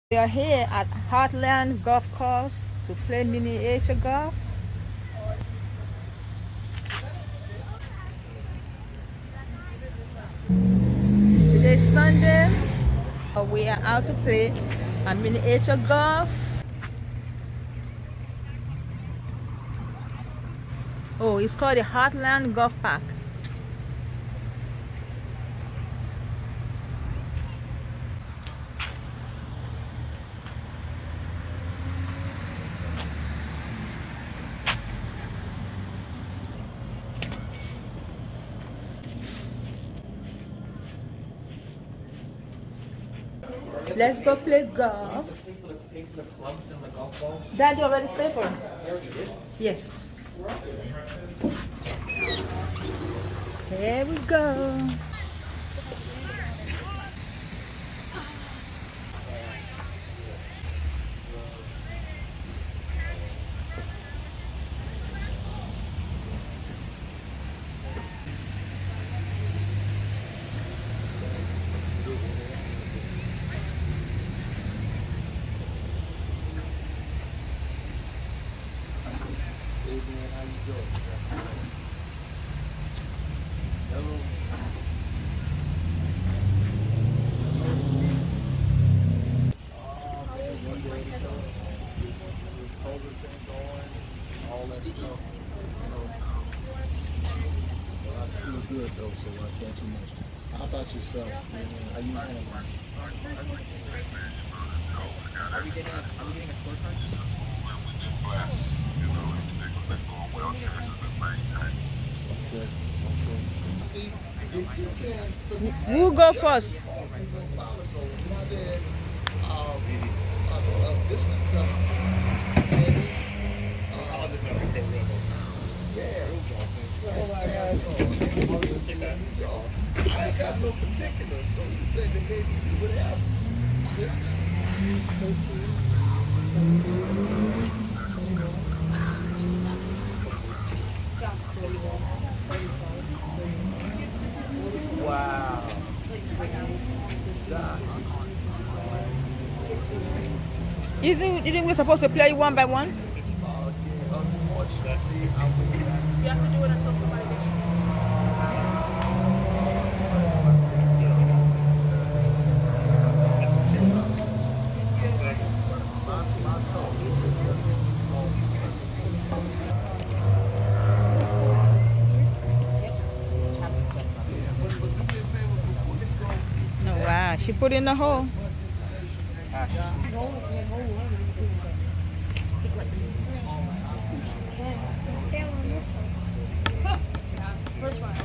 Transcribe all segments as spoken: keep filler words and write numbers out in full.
We are here at Heartland Golf Course to play miniature golf. Today is Sunday. We are out to play a miniature golf. Oh, it's called the Heartland Golf Park. Let's go play golf. Dad, you already played for us? Yes. Here we go. Still good though, so I can't too much. How about yourself? How you doing? Are we getting a, are we getting a scorecard? Okay, okay. See, you, you can. Who go first? You said, um, uh, uh, this uh, yeah. Oh my God. I ain't got no particular, so you said that maybe you would have six, thirteen, seventeen, twenty-one, thirty-one, thirty-five, thirty-one. Wow. sixty-nine. Isn't, isn't we supposed to play one by one? You have to do it until somebody gets you. No, wow, she put in the hole. First one.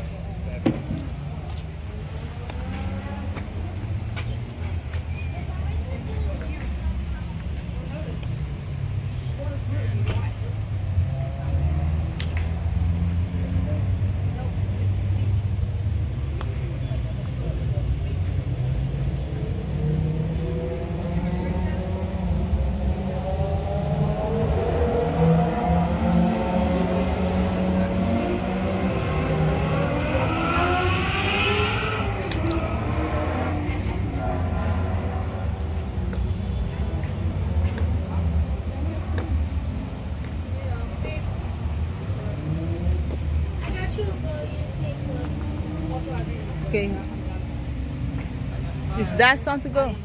Okay. Is that time to go?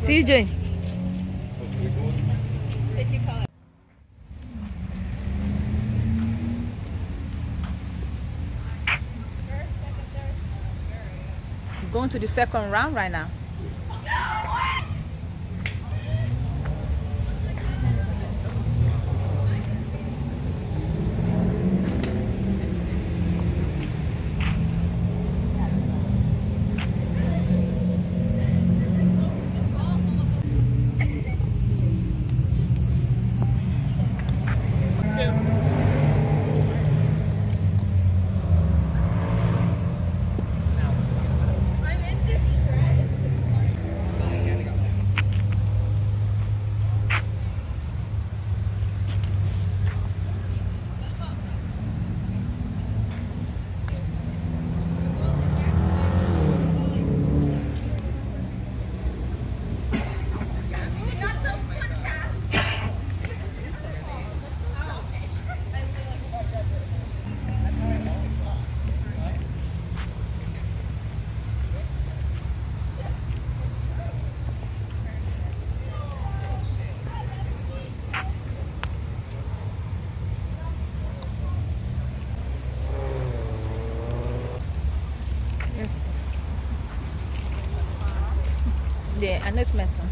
C J. Pick your color. First, second, third. Going to the second round right now. I'm in distress. Yes. Yeah, I know it's metal.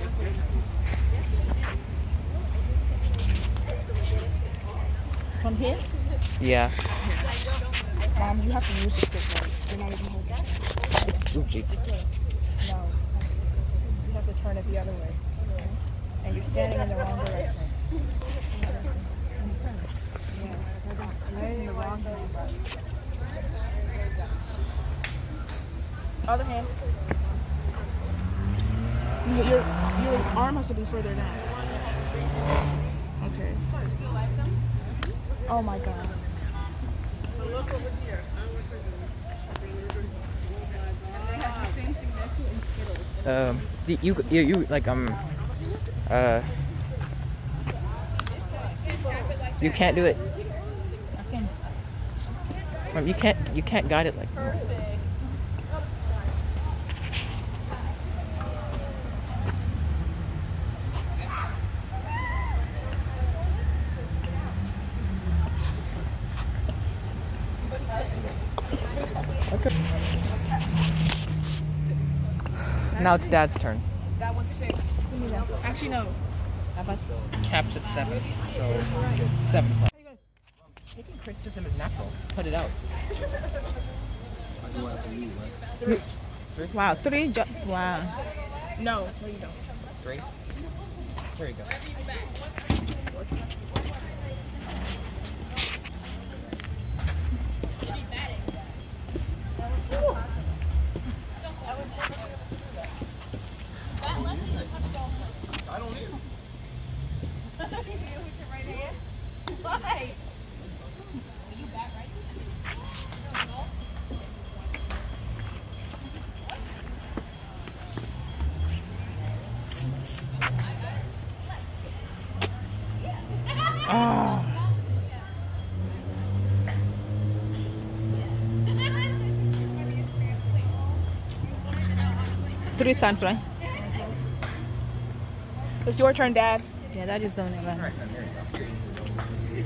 From here? Yeah. Mom, you have to use the stick right. You're not even holding it. Ooh, jeez. No. You have to turn it the other way. And you're standing in the wrong direction. Yeah. I'm in the wrong direction. Other hand. Your, your, your arm has to be further down. Okay. Oh my god. Um, the- you, you, you, like, um, uh, you can't do it. I can. Um, you can't, you can't guide it like. Okay. Now it's Dad's turn. That was six. Actually, no. How about Caps at seven, so seven o'clock. Taking criticism is natural. Put it out. wow, three jo wow. No, no, you don't. Three. There you go. Why? Ah. Three times, right? It's your turn, Dad. Yeah, that is only right. Right, there you go.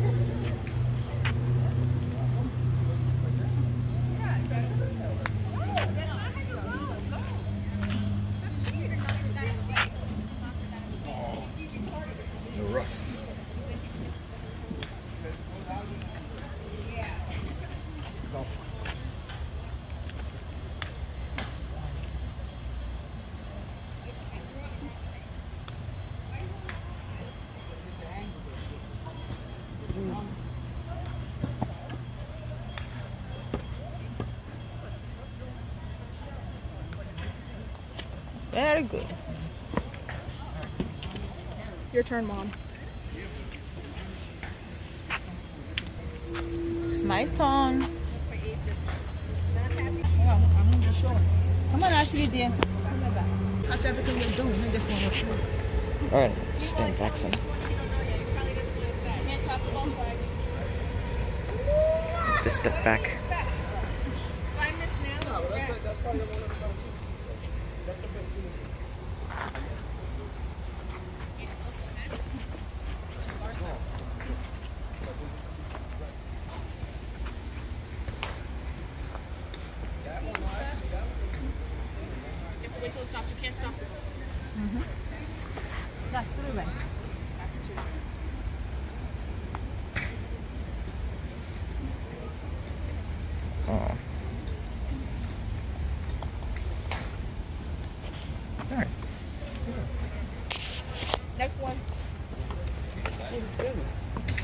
Very good. Your turn, Mom. It's my turn. I'm just showing. Come on, Ashley, dear. Catch everything you're doing. You just want to. All right, stand back some. Just step back. I miss now. It's red.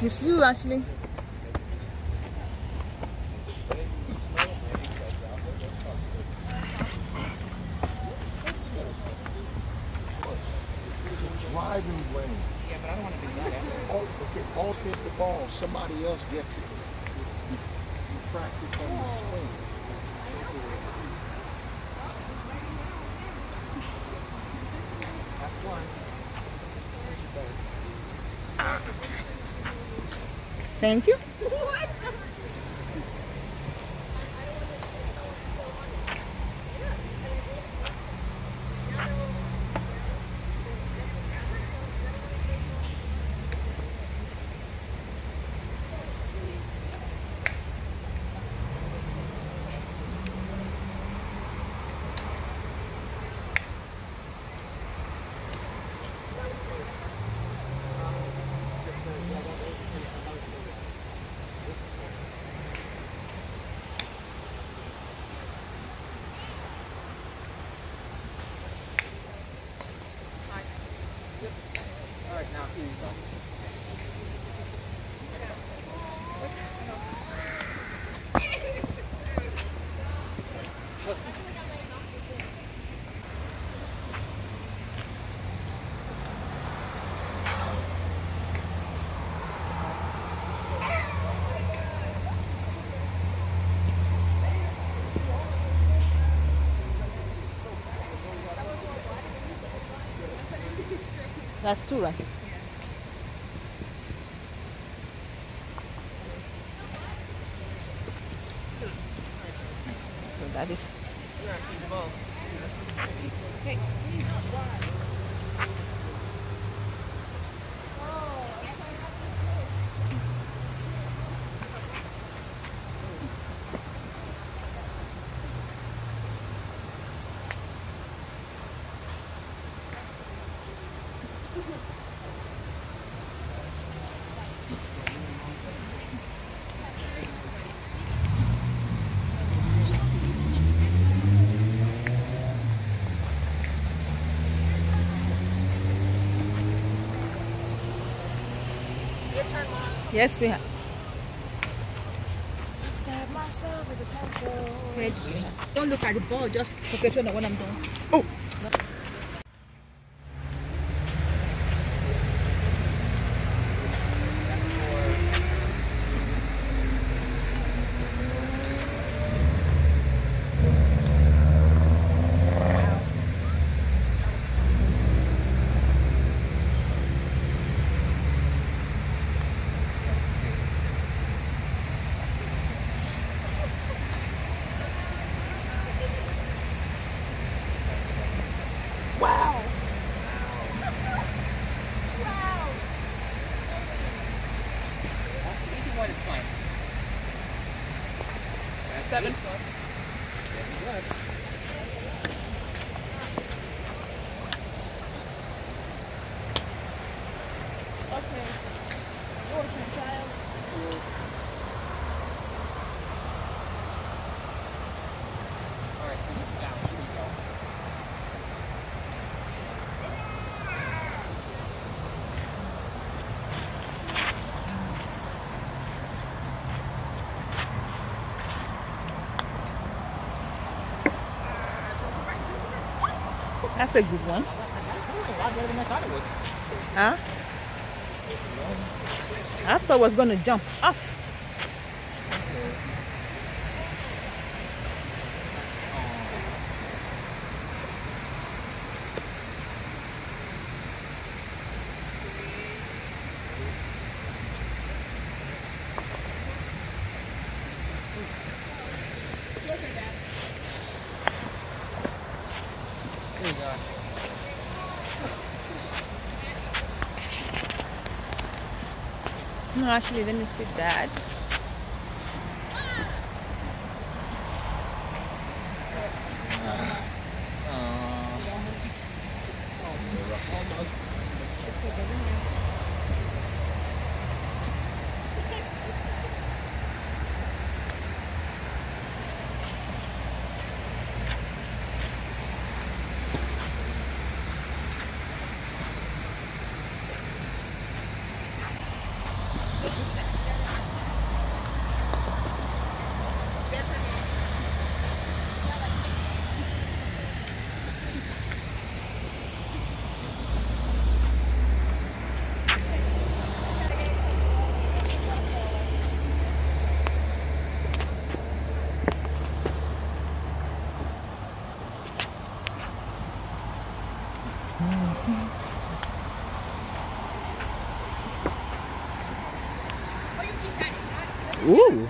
It's you, Ashley. Driving blame. Yeah, but I don't want to do that. Oh, okay, all hit the ball. Somebody else gets it. You, you practice on the swing. That's one. Thank you. All right, now here you go. That's two, right? So that is. Yes, we have. I stabbed myself with a pencil. Okay, just- don't look at the ball, just concentrate on what I'm doing. Oh! Easy one is fine. That's seven plus. Yes, Okay. Your turn, child. all right, keep down. Here we go. That's a good one. A lot better than I thought it would. Huh? I thought it was going to jump off. Here we go. No, actually, let me see that. Ooh.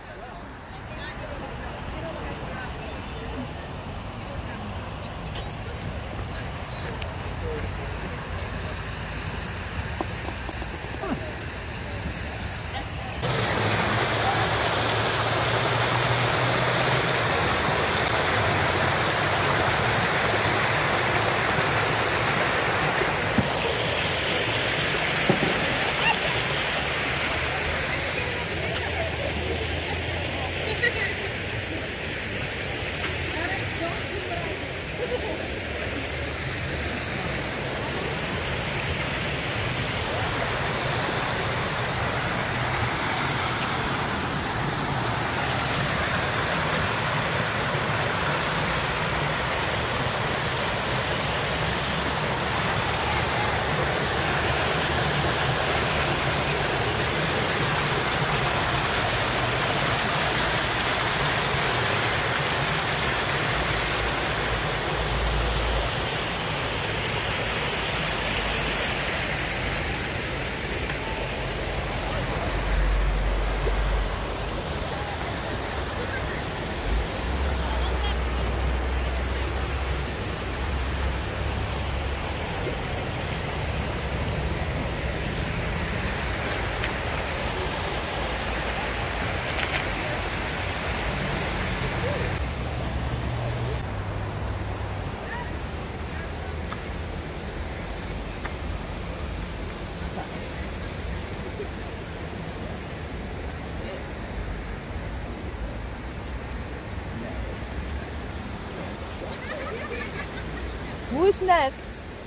Who's next?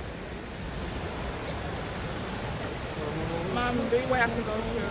Mom, do you have to go to?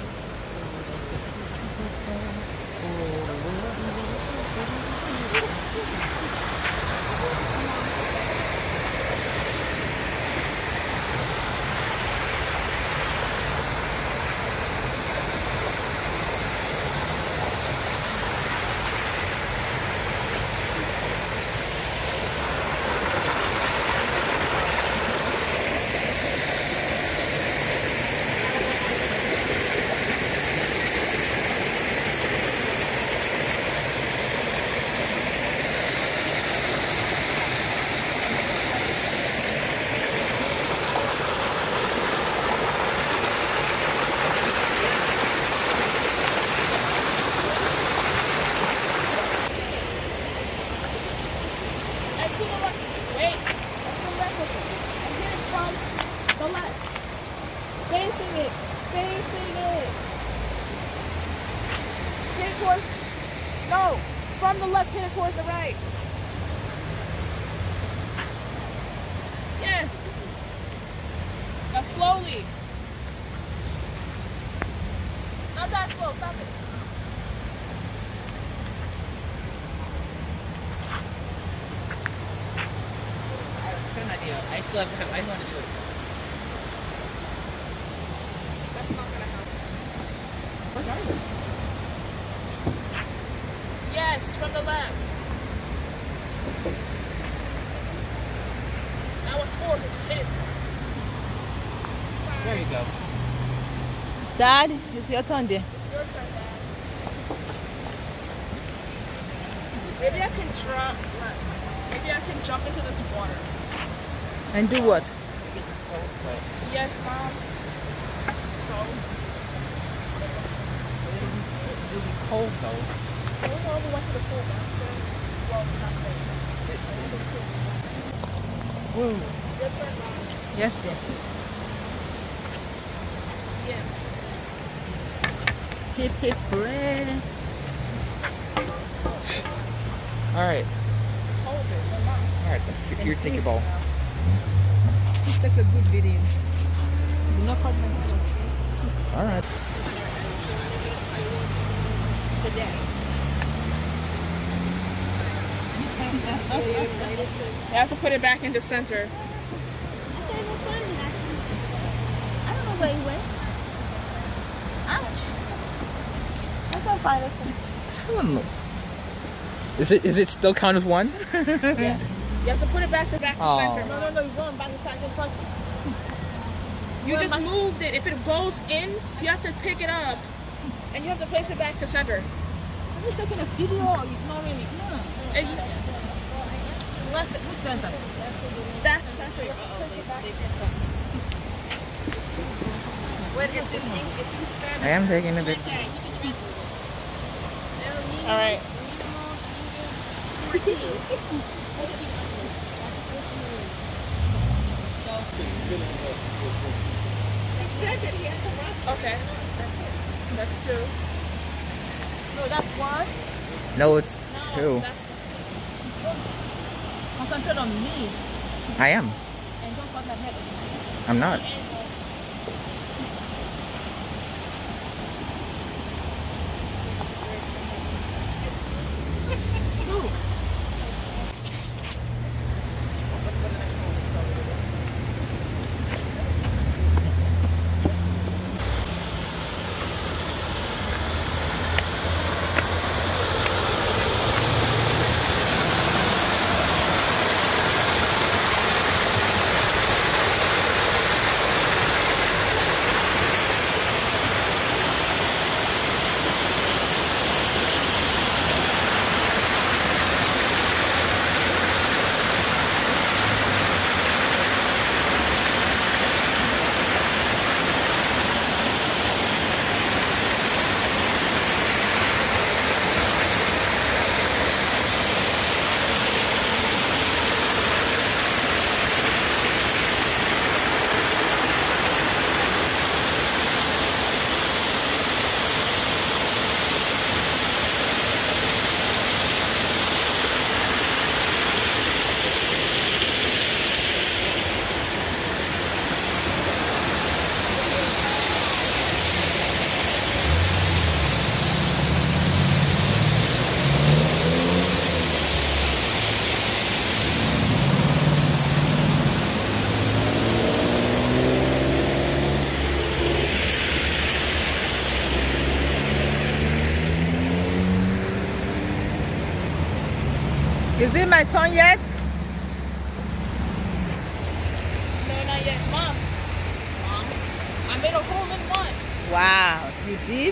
No, from the left, hit it towards the right. Yes. Now slowly. Not that slow, stop it. Good idea. I still have to have, I want to do it. That's not gonna help. What are you? Yes, from the left. Now it's four, hit it. There you go. Dad, it's your turn there. Your turn, Dad. Maybe I can drop, maybe I can jump into this water. And do what? Yes, Mom. So? It'll be cold though. We only went to the pool basket. Well, not there. Whoa. Your turn, Mom. Yes, dear. Yeah. Hip hip hooray. Alright. Hold it for Mom. Alright, here, take your ball. Just take a good video. Do not cut my hair. Alright. Today. You have to put it back into center. I don't know where he went. Ouch. I can't find it. I don't know. Is it is it still count as one? Yeah. You have to put it back to back to Oh. center. No, no, no, you're going back to center. Punch it. You just moved it. If it goes in, you have to pick it up And you have to place it back to center. I'm just taking a video. It's not really. No. And What's which center? that's center. You have to place it back. What is it? It's in Spanish. I am taking a bit. All right. Okay. That's two. No, that's one. No, it's two. That's Concentrate on me I am. and don't cut my head. I'm not. Two. Is it my turn yet? no, not yet. Mom. Mom. I made a hole in one. Wow, you did?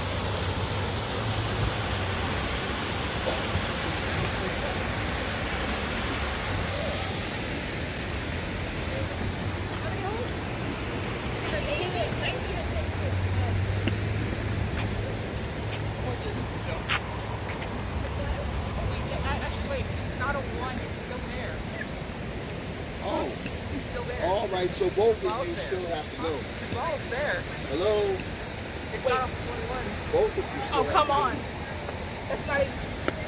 Oh. All right, so both of you still have to go. It's all there. Hello? It's not one. Both of you still Oh, have come to go. on. That's not even.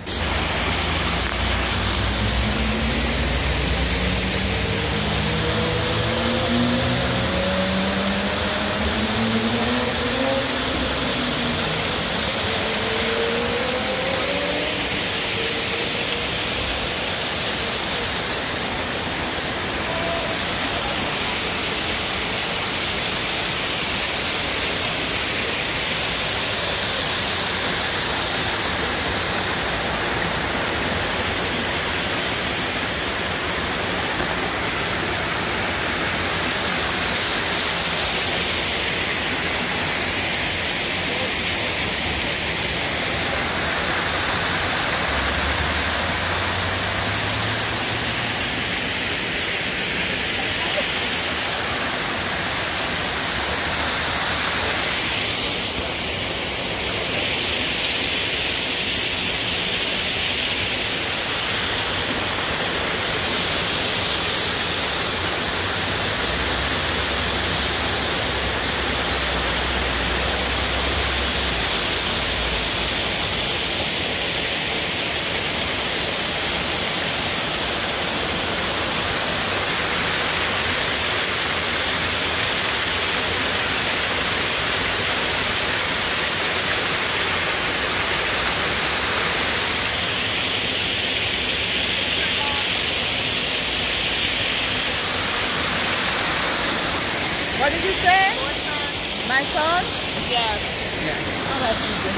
What did you say? My son? Yeah. Oh, that's easy.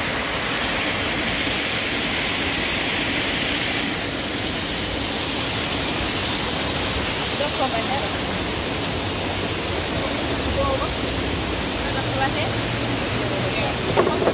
Don't cover my head. Go over. And that's what I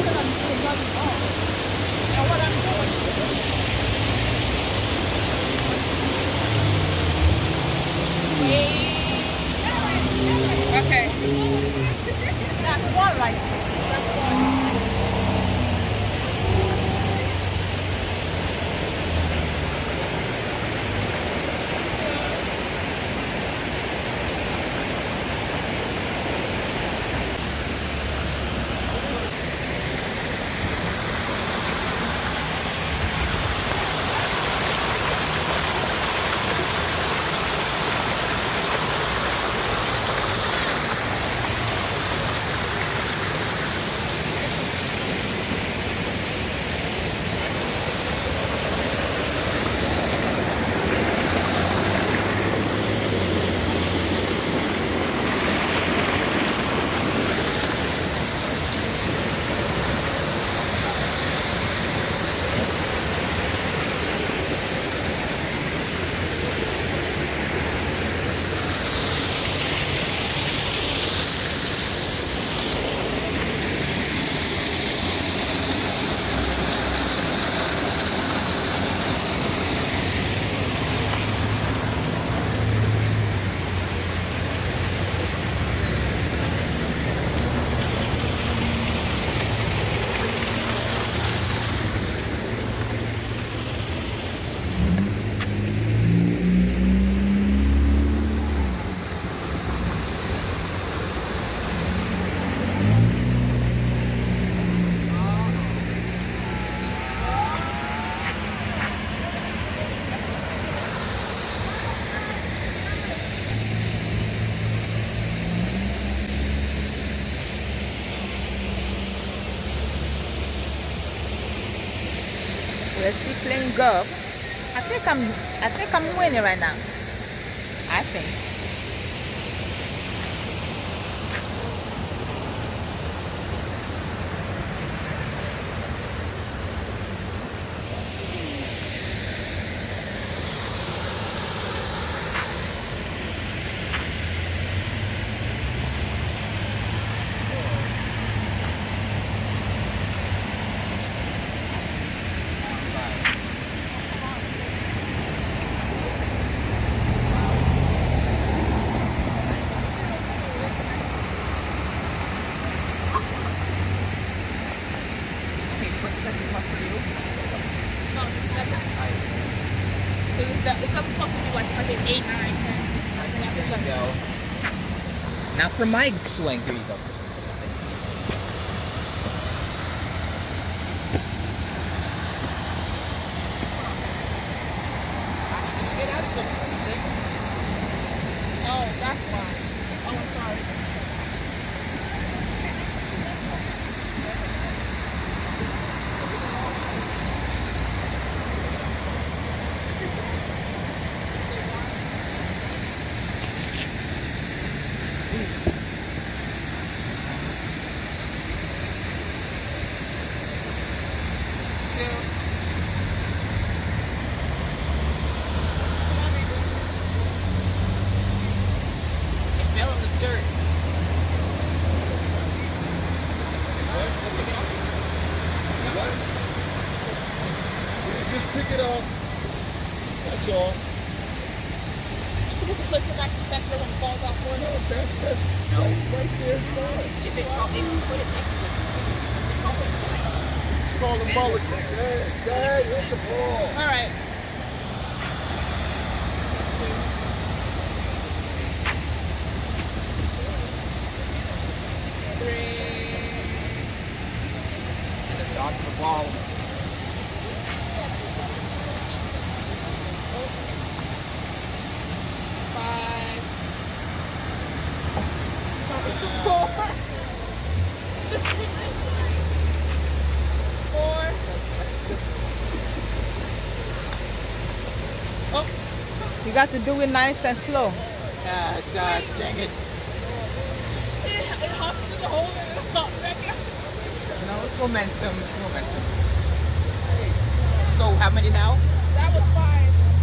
We're still playing golf. I think I'm I think I'm winning right now. I think. Now for my swing, here you go. Oh, that's why. Oh, I'm sorry. Just pick it up. That's all. You can place it back to center when it falls off for No, it. that's that's right, right there. It's fine. If it, if you put it next to it, It's called a mulligan. Dad, Dad, hit the ball. All right. dodge the ball. Five. Four. Four. Oh. You got to do it nice and slow. God, God dang it. It, it hopped to the hole and it hopped back out. No, it's momentum. It's momentum. So, how many now? That was five.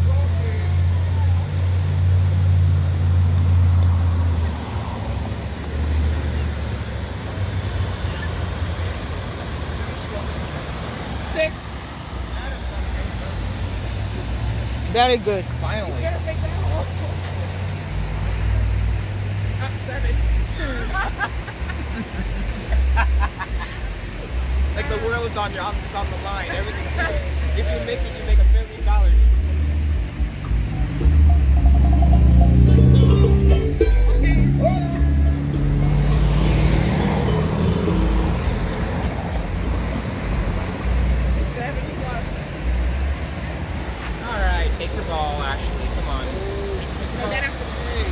Six. Very good. Finally. You gotta make that hole. Up seven. Like the world is on your on, it's on the line. Everything. If you make it, you make a million dollars. All right, take your ball, Ashley. Come on. No, that has to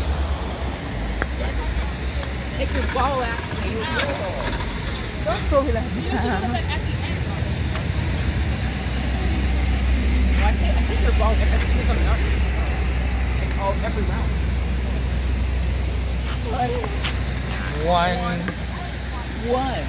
Take your ball, Ashley. Don't throw it like You should put that. that at the end. Well, I think I think your ball every something else. Like all every round. One. One.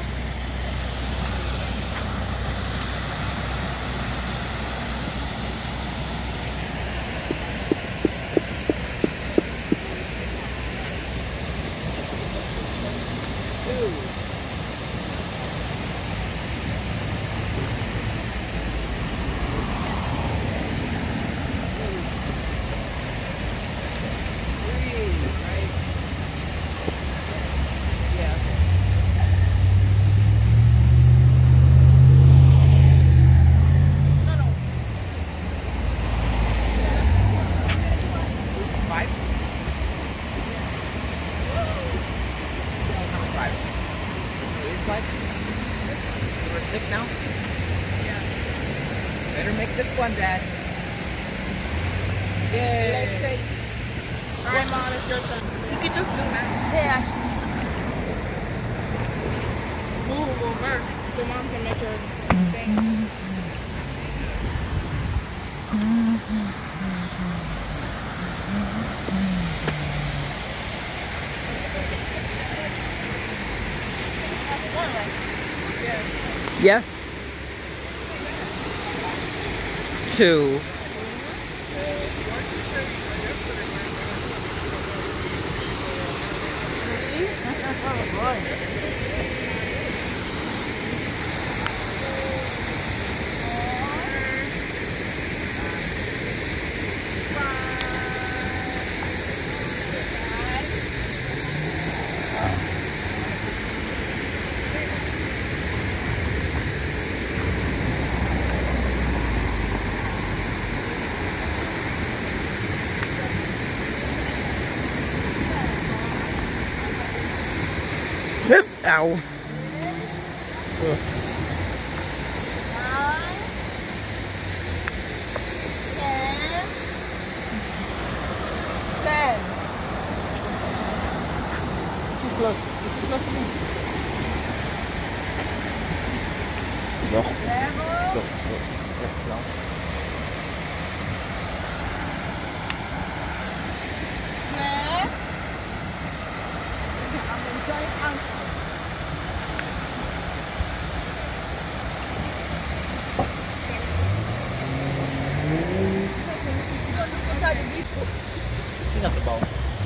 Six now? Yeah. Better make this one, Dad. Yay. Let's say. All right, Mom, it's your turn. You can just zoom out. Hey, Ashley. Move over so Mom can make her thing. Yeah. Two. Ow. Nine, ten, ten. Too close. Too close to me. Nog. Eleven. Nog. Echt snel. Twelve. I'm enjoying uncle. He got the ball.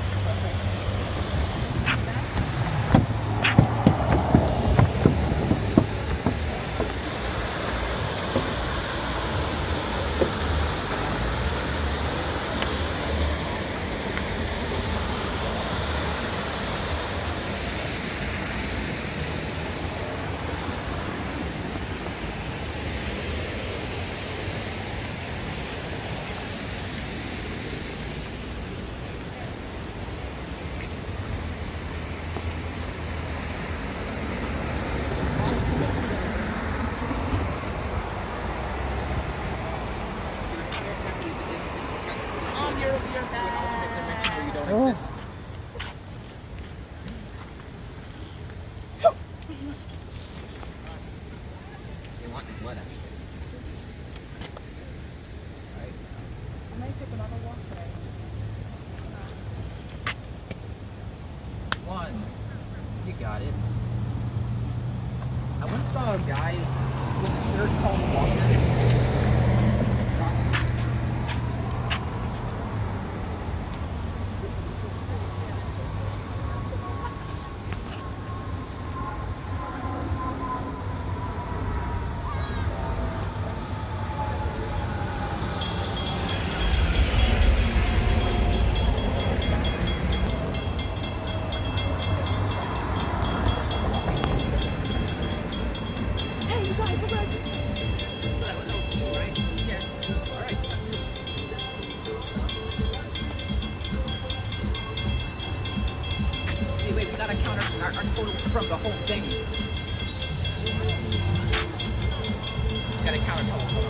Um, you're, you're bad. Where you don't exist. They want your blood, actually. I might take another walk today. One. You got it. I once saw a guy with a shirt called Walker. Wait, we gotta count our, our, our total from the whole thing. We gotta count our total. Hold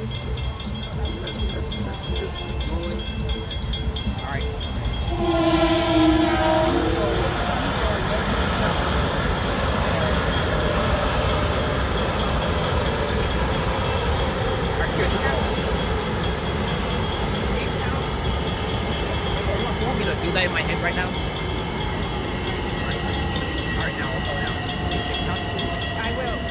on. Alright. Alright, here's the roll. You want me to do that in my head right now? Alright, now I'll go out. I will.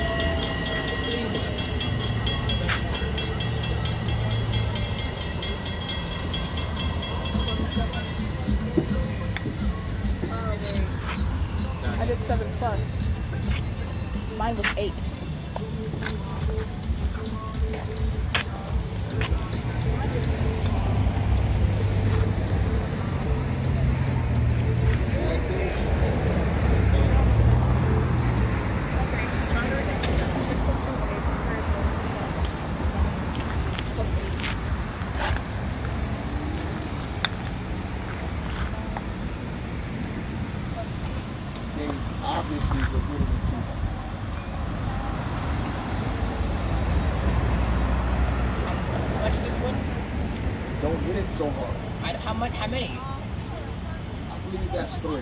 I did seven plus. Mine was eight. They obviously were good as a keeper. How much is this one? Don't hit it so hard. I, how much? How many? I believe that's three.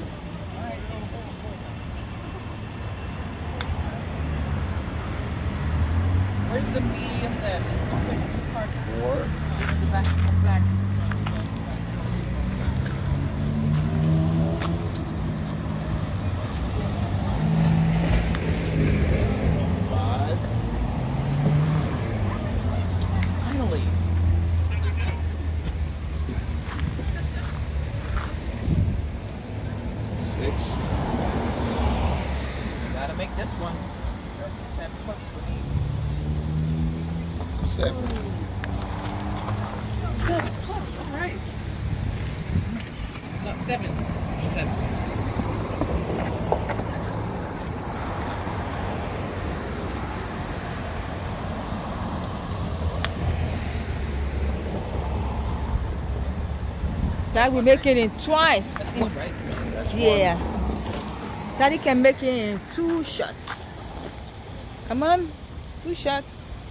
Where's Where's the medium then? twenty-two card. Four. The back the black. Five. Finally. Six. Gotta make this one. Seven plus for me. Seven. Seven plus, alright. No, seven. Seven. That we make it in twice. That's one, right? That's one. Yeah. Daddy can make it in two shots. Come on. Two shots.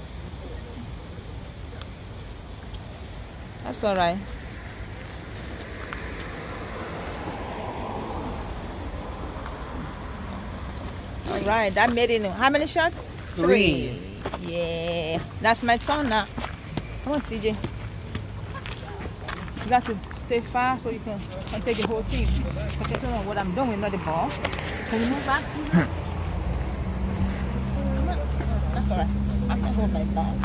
That's all right. All right. That made it in how many shots? Three. Yeah. That's my turn now. Come on, T J. You got to stay far so you can, can take the whole team. Because you don't know what I'm doing, not the ball. Can you move back, T J? That's all right. I can hold my bag.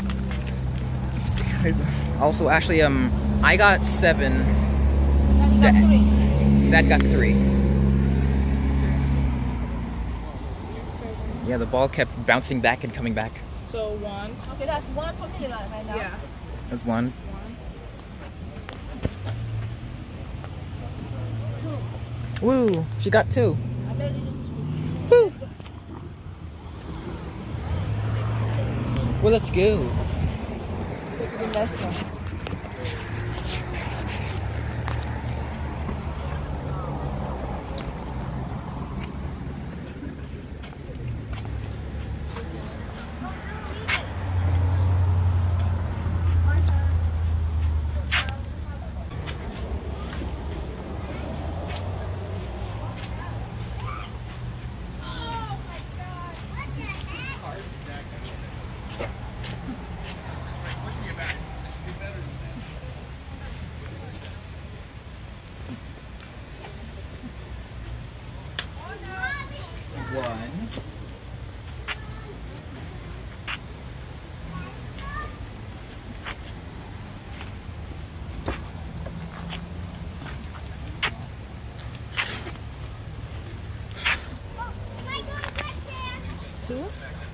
Also, actually, um, I got seven. Now you got three. Dad got three. Yeah, the ball kept bouncing back and coming back. So one. Okay, that's one for me right right now. Yeah. That's one. Woo! She got two. I made it in Woo! Well, let's go. two. Go to the next one. One. Two.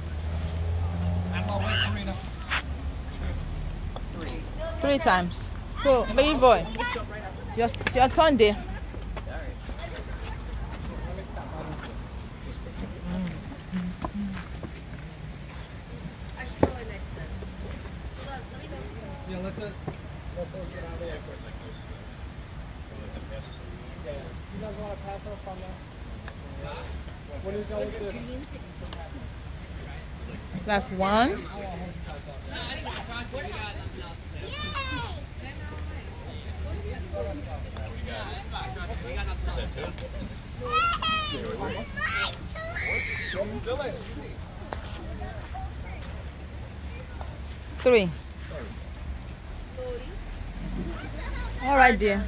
Three. Three times. So, baby boy, your, it's your turn there. Yeah, let the. You guys want to pass off on that? What is y'all with this? Last one. Three. All right, dear.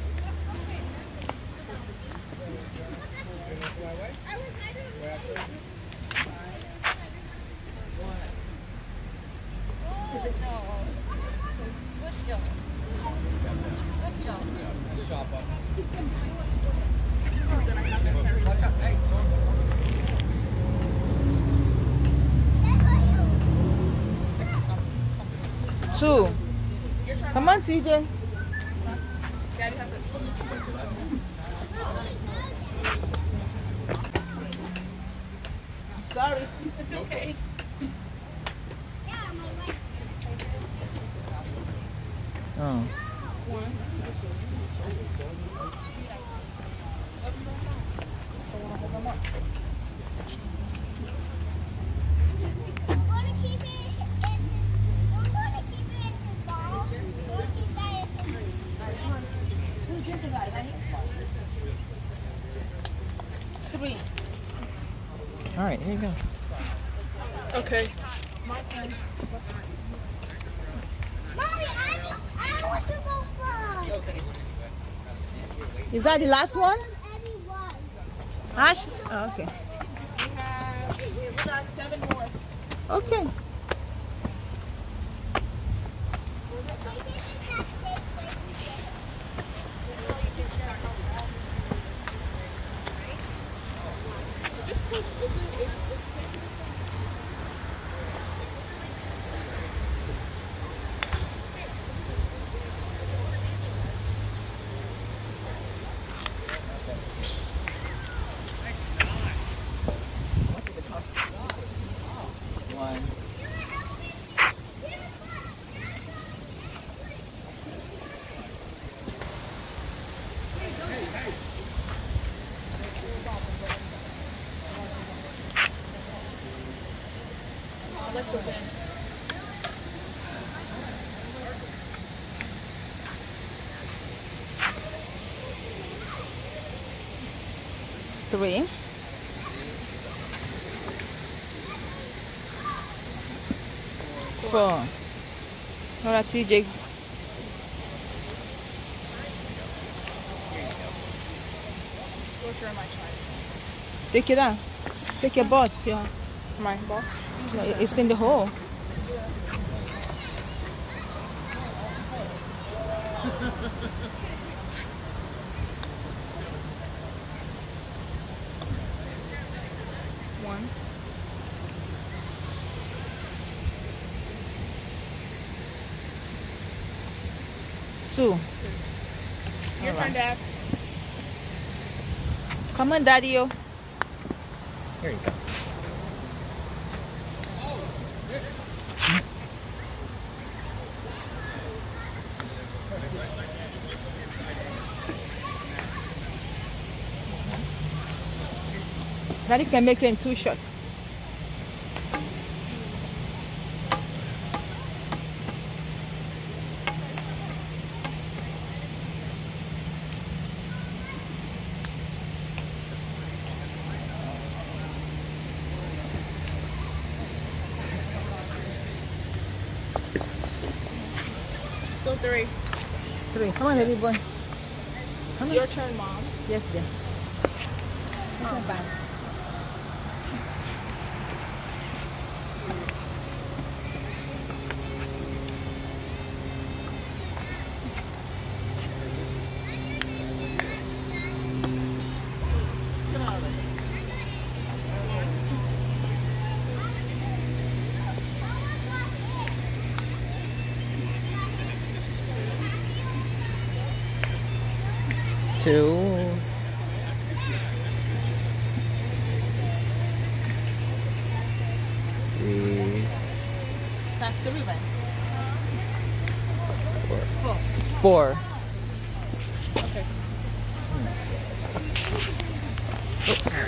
Two. Come on, T J. Sorry. It's okay. Oh. Three. All right, here you go. Okay. Mommy, I, just, I want to go first. Is that the last one? Ash? Oh, okay. We have, we got seven more. Okay. Just push. Is it, is, is One. like the wind. Three. Four. All right, T J. Which are my trying? Take it out. Take your butt. Yeah. My ball. Yeah, it's in the hole. One. Two. Your turn, Dad. Come on, Daddy-o. Here you go. Daddy can make it in two shots. Still three. Three. Come on, baby boy. Come on. Your turn, Mom. Yes, dear. Come on, back. Come on, baby. Two. Three. That's three, right? Four. Four. Four. Okay. Oh, sorry.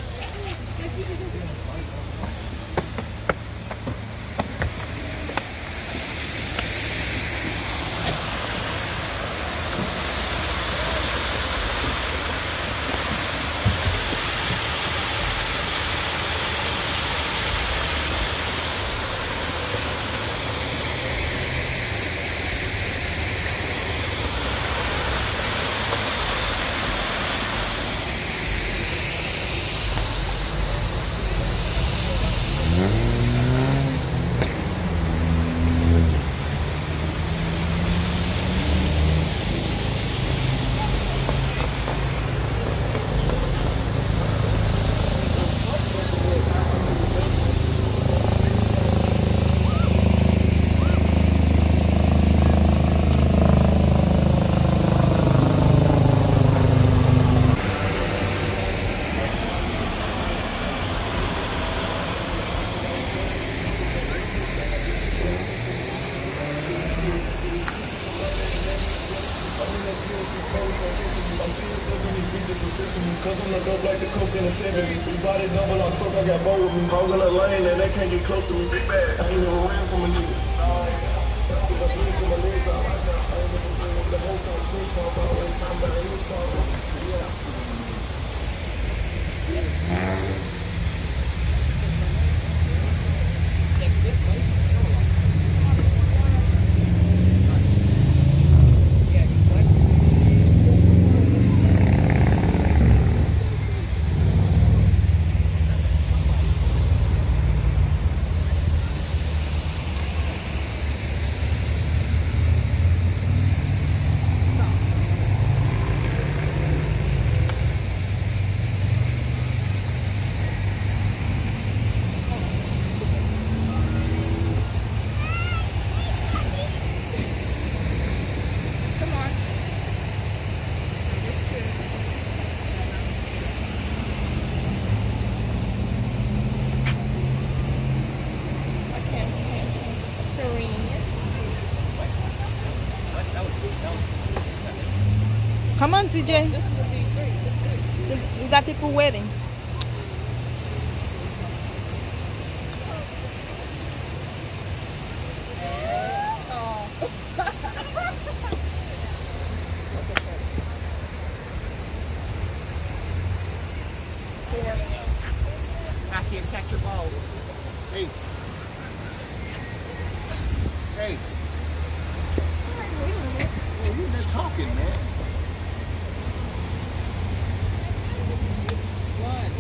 Cause I'm the dope like the coke in the seventies. We bought it double on truck, I got bold with me. Roll in the lane and they can't get close to me. Big bag, I ain't never ran from a nigga. I bleed to my legs out right now. I ain't never been over the whole time. Sweet talk, always time about it. It's called. Take this one. Come on, T J. We got people waiting. After you catch your ball. Hey. Hey. Oh, you're not talking, man. One.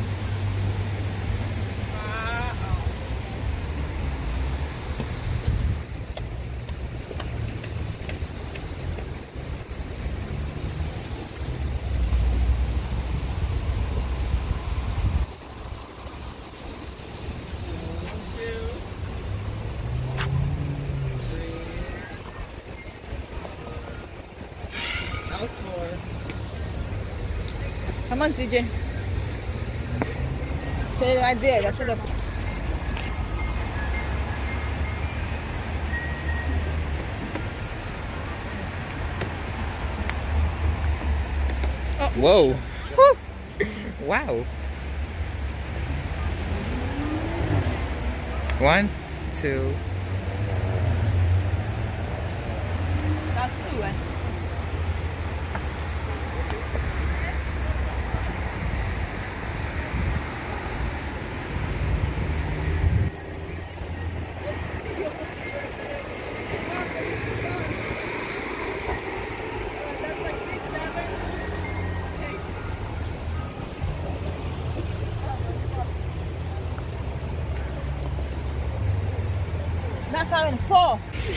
Come on, T J. Stay right there. That's what I Oh. Whoa. Whew. Wow. One, two. That's two, right? That's having four.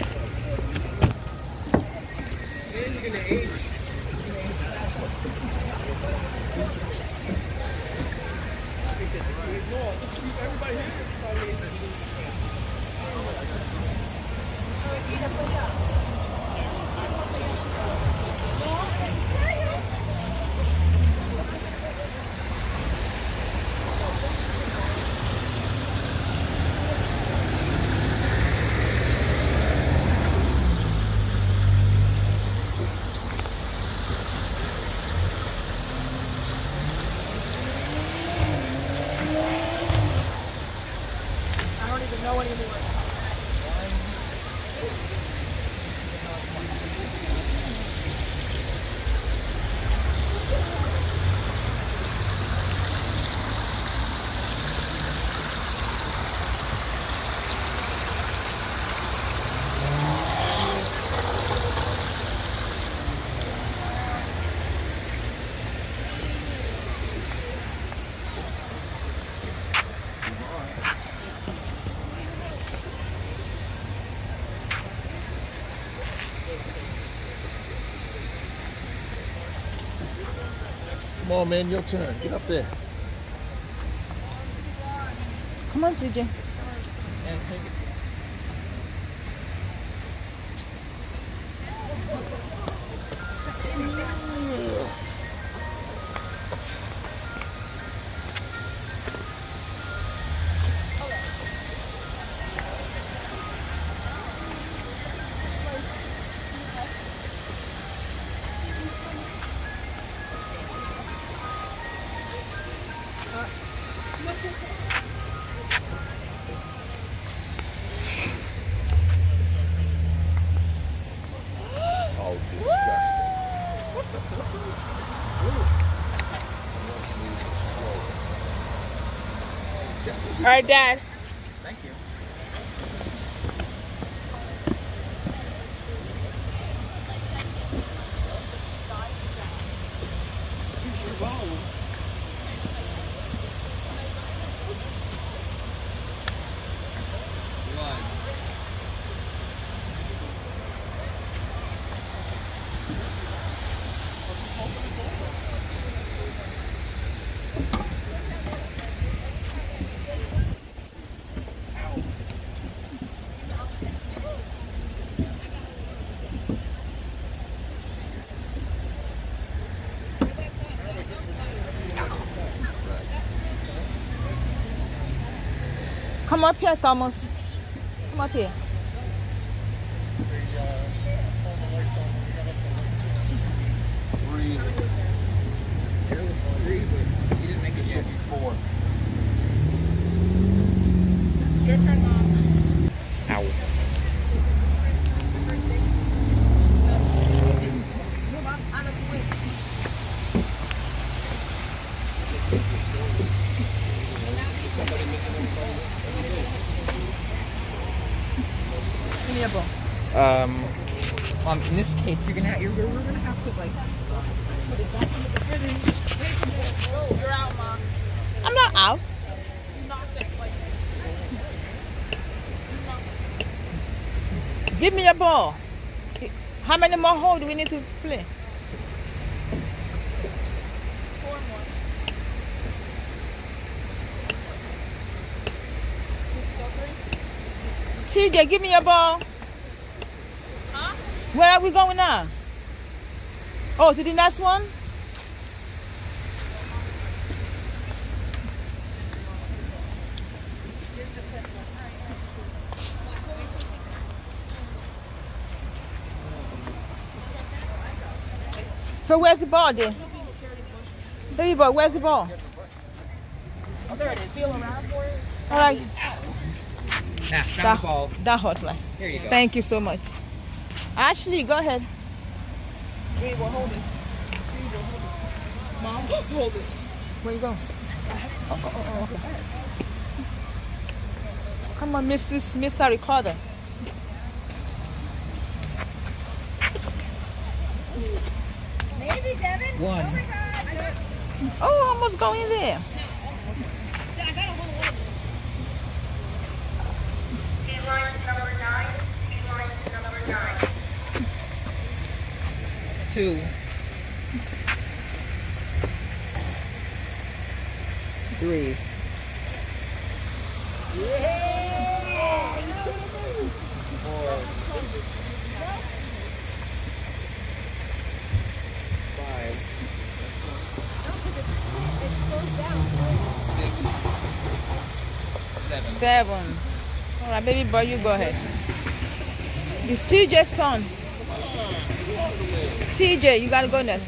I don't even know anymore. Come on, man, your turn. Get up there. Come on, T J. Oh, disgusting. All right, Dad. Thank you. Come up here, Thomas. Come up here. Three. Give me a ball. Um, um, in this case, you're gonna, you're, you're gonna have to like put it back into the fitting. You're out, Mom. I'm not out. You knocked it like. Give me a ball. How many more holes do we need to play? Four more. T J, give me a ball. Huh? Where are we going now? Oh, to the next one? So where's the ball then? Baby boy, where's the ball? Oh, there it is. Feel around for it. All right. Nah, found That, the ball. that hotline. Here you go. Thank you so much. Ashley, go ahead. Wait, well, hold it. Mom, hold this. Where you go? Oh, oh, oh, oh. Come on, Missus Mister Recorder. Maybe, Devin. One. Oh my God. Oh, almost going there. Two. Three. Four. Five. Six. Seven. Seven. All right, baby boy, you go ahead. It's T J's turn. T J, you gotta go next.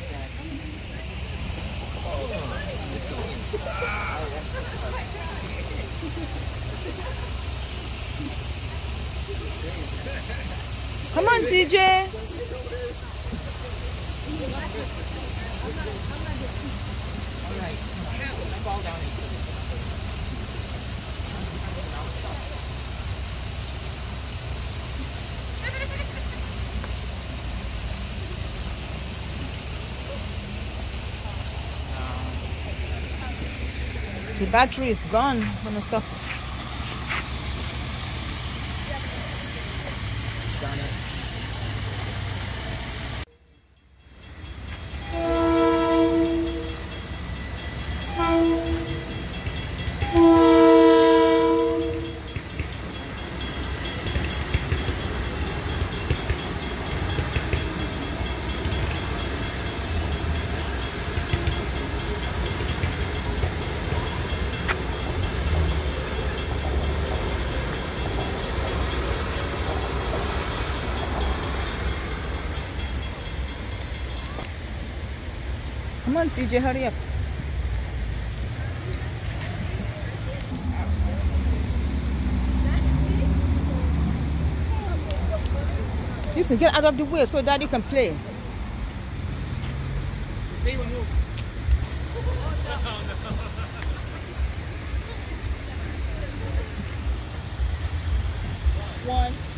Come on, T J. Fall down. The battery is gone. I'm gonna stop. Darn it. Come on, T J, hurry up. Listen, get out of the way so Daddy can play. One.